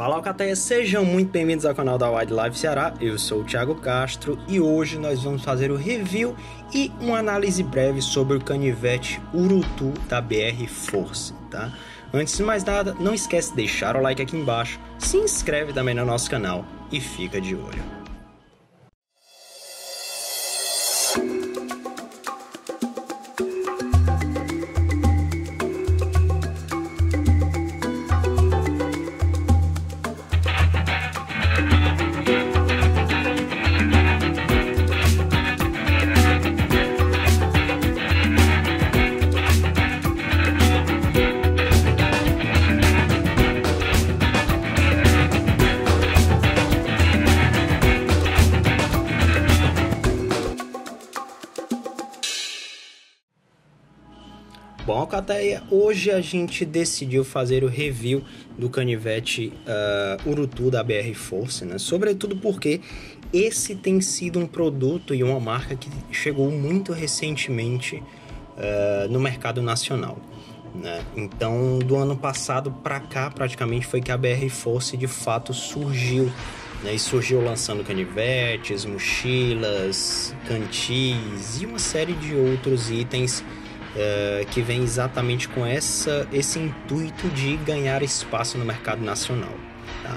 Fala Alcateia, sejam muito bem-vindos ao canal da Wildlife Ceará, eu sou o Thiago Castro e hoje nós vamos fazer o review e uma análise breve sobre o canivete Urutu da BR Force, tá? Antes de mais nada, não esquece de deixar o like aqui embaixo, se inscreve também no nosso canal e fica de olho. Bom, Alcateia, hoje a gente decidiu fazer o review do canivete Urutu da BR Force, né? Sobretudo porque esse tem sido um produto e uma marca que chegou muito recentemente no mercado nacional, né? Então, do ano passado para cá, praticamente foi que a BR Force de fato surgiu, né? E surgiu lançando canivetes, mochilas, cantis e uma série de outros itens que vem exatamente com esse intuito de ganhar espaço no mercado nacional, tá?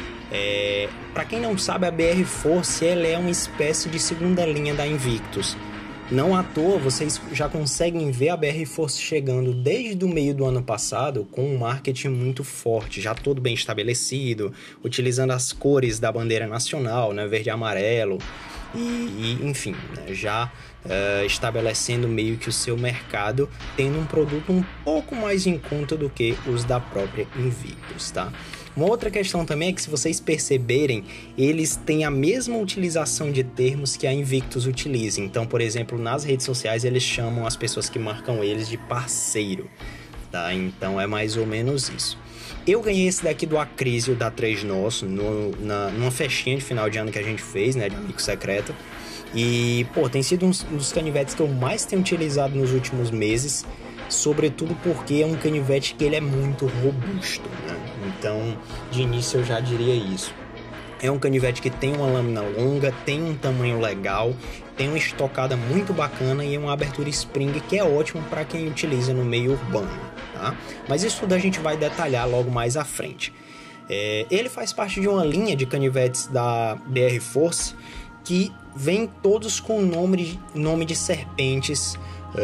Para quem não sabe, a BR Force ela é uma espécie de segunda linha da Invictus. Não à toa, vocês já conseguem ver a BR Force chegando desde o meio do ano passado com um marketing muito forte, já todo bem estabelecido, utilizando as cores da bandeira nacional, né, verde e amarelo, e enfim, né, já estabelecendo meio que o seu mercado, tendo um produto um pouco mais em conta do que os da própria Invictus, tá? Uma outra questão também é que, se vocês perceberem, eles têm a mesma utilização de termos que a Invictus utiliza. Então, por exemplo, nas redes sociais eles chamam as pessoas que marcam eles de parceiro, tá? Então é mais ou menos isso. Eu ganhei esse daqui do Acrísio da Três Nosso numa festinha de final de ano que a gente fez, né, de amigo secreto. E, pô, tem sido um dos canivetes que eu mais tenho utilizado nos últimos meses, sobretudo porque é um canivete que ele é muito robusto, né? Então, de início eu já diria isso. É um canivete que tem uma lâmina longa, tem um tamanho legal, tem uma estocada muito bacana e uma abertura spring que é ótimo para quem utiliza no meio urbano, tá? Mas isso tudo a gente vai detalhar logo mais à frente. Ele faz parte de uma linha de canivetes da BR Force que vem todos com nome de serpentes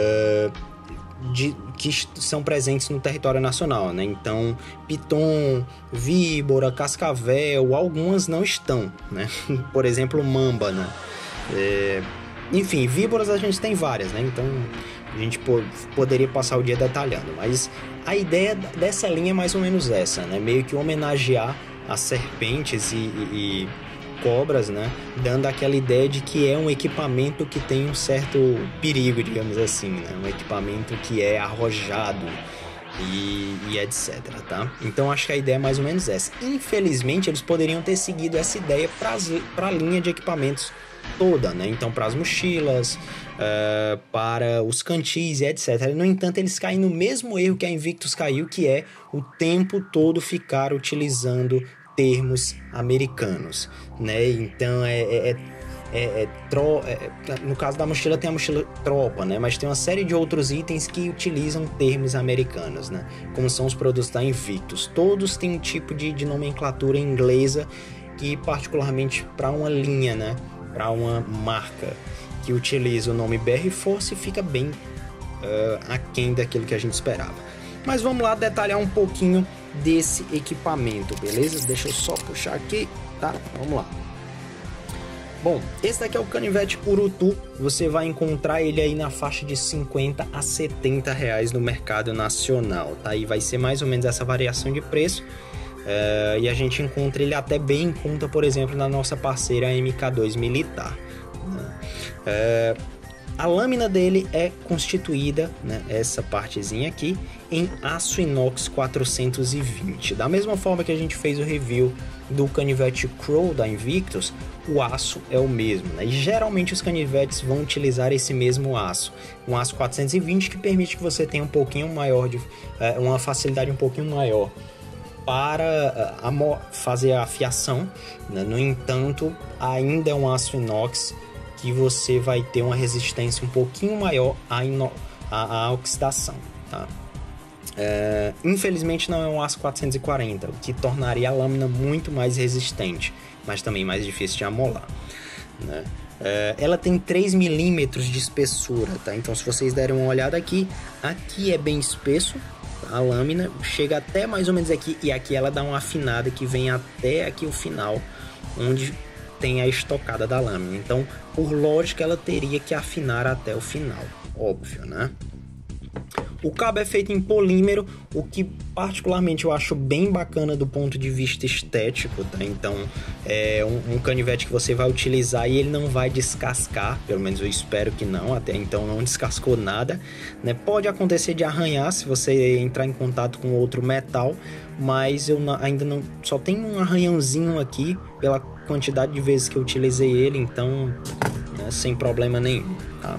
que são presentes no território nacional, né? Então, piton, víbora, cascavel, algumas não estão, né? Por exemplo, mamba, né? Enfim, víboras a gente tem várias, né? Então, a gente poderia passar o dia detalhando, mas a ideia dessa linha é mais ou menos essa, né? Meio que homenagear as serpentes e cobras, né? Dando aquela ideia de que é um equipamento que tem um certo perigo, digamos assim, né? Um equipamento que é arrojado e etc, tá? Então acho que a ideia é mais ou menos essa. Infelizmente eles poderiam ter seguido essa ideia para a linha de equipamentos toda, né? Então para as mochilas, para os cantis e etc. No entanto, eles caem no mesmo erro que a Invictus caiu, que é o tempo todo ficar utilizando termos americanos, né? Então no caso da mochila tem a mochila tropa, né? Mas tem uma série de outros itens que utilizam termos americanos, né? Como são os produtos da Invictus. Todos têm um tipo de nomenclatura inglesa que, particularmente para uma linha, né? Para uma marca que utiliza o nome BR Force, fica bem aquém daquilo que a gente esperava. Mas vamos lá detalhar um pouquinho desse equipamento, beleza? Deixa eu só puxar aqui, tá? Vamos lá. Bom, esse daqui é o canivete Urutu. Você vai encontrar ele aí na faixa de 50 a 70 reais no mercado nacional, tá? E vai ser mais ou menos essa variação de preço. E a gente encontra ele até bem em conta, por exemplo, na nossa parceira MK2 Militar, né? A lâmina dele é constituída, né, essa partezinha aqui, em aço inox 420. Da mesma forma que a gente fez o review do canivete Crow da Invictus, o aço é o mesmo, né? E geralmente os canivetes vão utilizar esse mesmo aço, um aço 420, que permite que você tenha um pouquinho maior uma facilidade um pouquinho maior para fazer a fiação, né? No entanto, ainda é um aço inox que você vai ter uma resistência um pouquinho maior à oxidação, tá? Infelizmente não é um aço 440, o que tornaria a lâmina muito mais resistente, mas também mais difícil de amolar, né? Ela tem 3 milímetros de espessura, tá? Então se vocês derem uma olhada aqui é bem espesso, a lâmina chega até mais ou menos aqui, e aqui ela dá uma afinada que vem até aqui o final, onde tem a estocada da lâmina. Então, por lógica, ela teria que afinar até o final, óbvio, né? O cabo é feito em polímero, o que particularmente eu acho bem bacana do ponto de vista estético, tá? Então, é um canivete que você vai utilizar e ele não vai descascar, pelo menos eu espero que não, até então não descascou nada, né? Pode acontecer de arranhar se você entrar em contato com outro metal, mas eu ainda não... Só tem um arranhãozinho aqui pela quantidade de vezes que eu utilizei ele, então, né, sem problema nenhum, tá?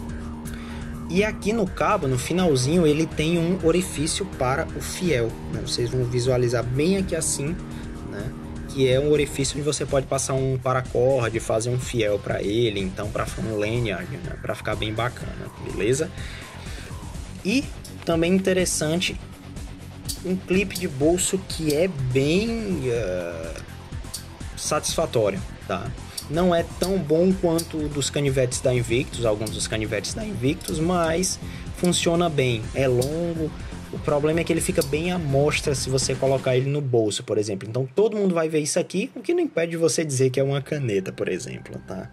E aqui no cabo, no finalzinho, ele tem um orifício para o fiel, né? Vocês vão visualizar bem aqui assim, né? Que é um orifício onde você pode passar um paracorde, fazer um fiel para ele, então para um lanyard, né? Para ficar bem bacana, beleza? E também interessante, um clipe de bolso que é bem satisfatório, tá? Não é tão bom quanto o dos canivetes da Invictus, alguns dos canivetes da Invictus, mas funciona bem, é longo. O problema é que ele fica bem à mostra se você colocar ele no bolso, por exemplo. Então todo mundo vai ver isso aqui, o que não impede de você dizer que é uma caneta, por exemplo, tá?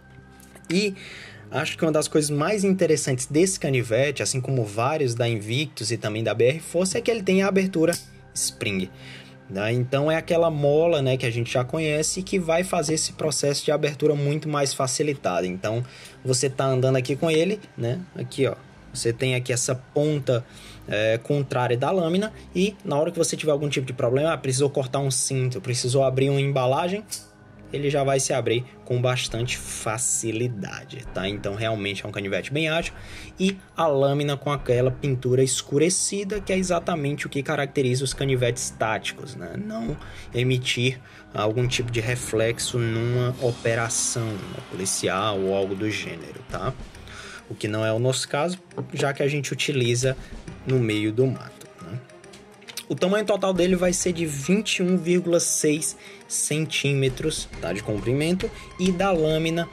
E acho que uma das coisas mais interessantes desse canivete, assim como vários da Invictus e também da BR Force, é que ele tem a abertura spring. Então é aquela mola, né, que a gente já conhece, que vai fazer esse processo de abertura muito mais facilitado. Então você tá andando aqui com ele, né, aqui ó, você tem aqui essa ponta contrária da lâmina, e na hora que você tiver algum tipo de problema, precisou cortar um cinto, precisou abrir uma embalagem, ele já vai se abrir com bastante facilidade, tá? Então realmente é um canivete bem ágil, e a lâmina com aquela pintura escurecida, que é exatamente o que caracteriza os canivetes táticos, né? Não emitir algum tipo de reflexo numa operação, né, policial ou algo do gênero, tá? O que não é o nosso caso, já que a gente utiliza no meio do mato, né? O tamanho total dele vai ser de 21,6 centímetros, tá, de comprimento, e da lâmina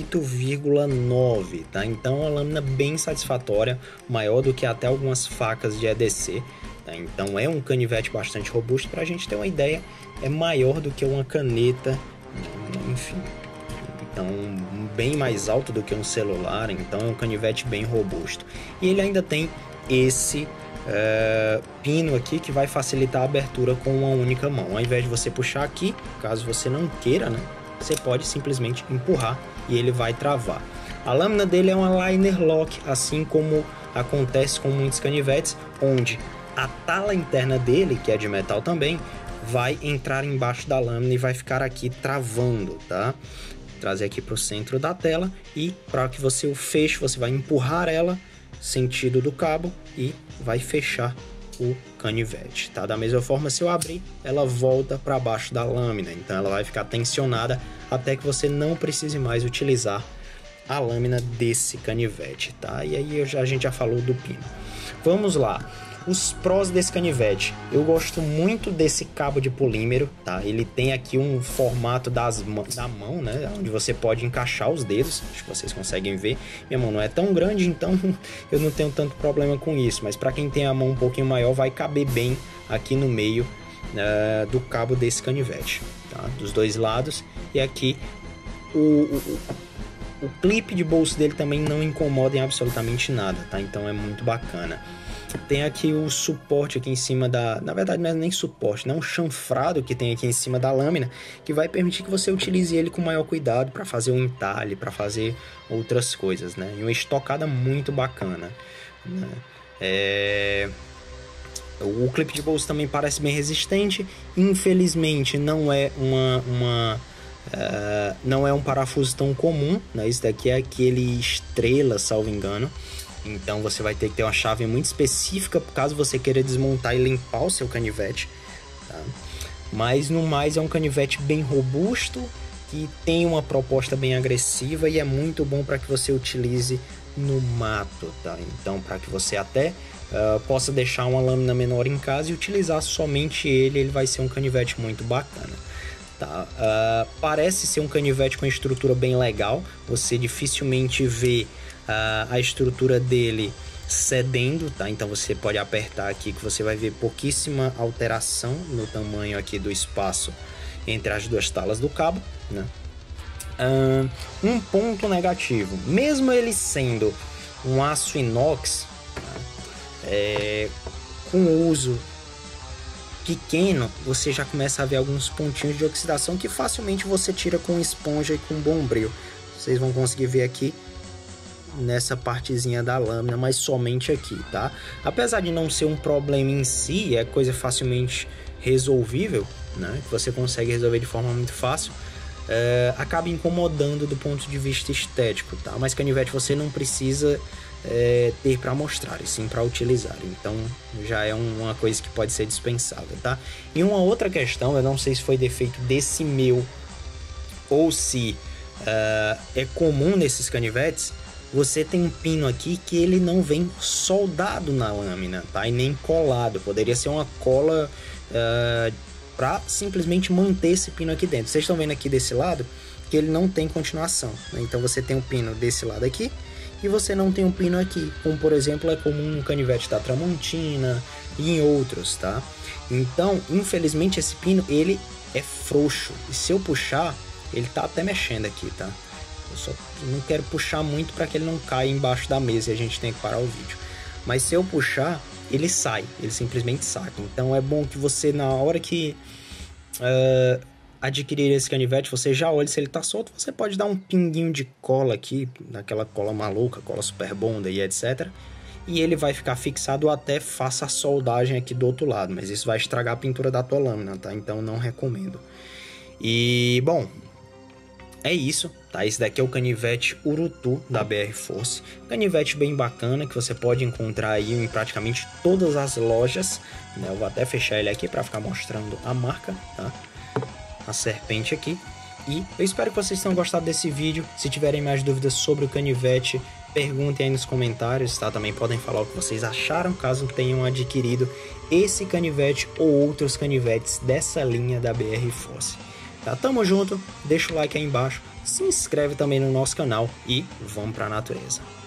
8,9, tá? Então uma lâmina bem satisfatória, maior do que até algumas facas de EDC, tá? Então é um canivete bastante robusto. Para a gente ter uma ideia, é maior do que uma caneta, enfim, então bem mais alto do que um celular. Então é um canivete bem robusto, e ele ainda tem esse pino aqui que vai facilitar a abertura com uma única mão. Ao invés de você puxar aqui, caso você não queira, né, você pode simplesmente empurrar e ele vai travar. A lâmina dele é uma liner lock, assim como acontece com muitos canivetes, onde a tala interna dele, que é de metal também, vai entrar embaixo da lâmina e vai ficar aqui travando, tá? Trazer aqui para o centro da tela, e para que você o feche, você vai empurrar ela sentido do cabo e vai fechar o canivete, tá? Da mesma forma, se eu abrir, ela volta para baixo da lâmina, então ela vai ficar tensionada até que você não precise mais utilizar a lâmina desse canivete, tá? E aí a gente já falou do pino. Vamos lá. Os prós desse canivete: eu gosto muito desse cabo de polímero, tá? Ele tem aqui um formato da mão, né? Onde você pode encaixar os dedos. Acho que vocês conseguem ver. Minha mão não é tão grande, então eu não tenho tanto problema com isso. Mas para quem tem a mão um pouquinho maior, vai caber bem aqui no meio do cabo desse canivete, tá? Dos dois lados. E aqui o clipe de bolso dele também não incomoda em absolutamente nada, tá? Então é muito bacana. Tem aqui o suporte aqui em cima na verdade não é nem suporte, não é um chanfrado que tem aqui em cima da lâmina, que vai permitir que você utilize ele com maior cuidado para fazer um entalhe, para fazer outras coisas, né? E uma estocada muito bacana, né? O clipe de bolso também parece bem resistente. Infelizmente não é não é um parafuso tão comum, né? Esse daqui é aquele estrela, salvo engano. Então você vai ter que ter uma chave muito específica caso você queira desmontar e limpar o seu canivete, tá? Mas no mais é um canivete bem robusto, que tem uma proposta bem agressiva e é muito bom para que você utilize no mato, tá? Então, para que você até possa deixar uma lâmina menor em casa e utilizar somente ele vai ser um canivete muito bacana. Tá? Parece ser um canivete com estrutura bem legal, você dificilmente vê a estrutura dele cedendo, tá? Então você pode apertar aqui que você vai ver pouquíssima alteração no tamanho aqui do espaço entre as duas talas do cabo, né? Um ponto negativo, mesmo ele sendo um aço inox, com o uso pequeno, você já começa a ver alguns pontinhos de oxidação que facilmente você tira com esponja e com bombril. Vocês vão conseguir ver aqui nessa partezinha da lâmina, mas somente aqui, tá? Apesar de não ser um problema em si, é coisa facilmente resolvível, né? Que você consegue resolver de forma muito fácil. Acaba incomodando do ponto de vista estético, tá? Mas canivete você não precisa ter para mostrar, e sim para utilizar. Então já é uma coisa que pode ser dispensável, tá? E uma outra questão, eu não sei se foi defeito desse meu ou se é comum nesses canivetes, você tem um pino aqui que ele não vem soldado na lâmina, tá? E nem colado. Poderia ser uma cola para simplesmente manter esse pino aqui dentro. Vocês estão vendo aqui desse lado que ele não tem continuação, né? Então você tem um pino desse lado aqui e você não tem um pino aqui, como por exemplo é comum no canivete da Tramontina e em outros, tá? Então, infelizmente esse pino ele é frouxo e se eu puxar, ele tá até mexendo aqui, tá? Eu só não quero puxar muito para que ele não caia embaixo da mesa e a gente tem que parar o vídeo. Mas se eu puxar, ele sai, ele simplesmente sai. Então é bom que você, na hora que adquirir esse canivete, você já olha se ele tá solto. Você pode dar um pinguinho de cola aqui, daquela cola maluca, cola super bonda e etc. E ele vai ficar fixado até faça a soldagem aqui do outro lado. Mas isso vai estragar a pintura da tua lâmina, tá? Então não recomendo. E, bom, é isso, tá? Esse daqui é o canivete Urutu da BR Force. Canivete bem bacana que você pode encontrar aí em praticamente todas as lojas, né? Eu vou até fechar ele aqui para ficar mostrando a marca, tá? A serpente aqui. E eu espero que vocês tenham gostado desse vídeo. Se tiverem mais dúvidas sobre o canivete, perguntem aí nos comentários, tá? Também podem falar o que vocês acharam, caso tenham adquirido esse canivete ou outros canivetes dessa linha da BR Force. Tá? Tamo junto, deixa o like aí embaixo, se inscreve também no nosso canal e vamos pra natureza.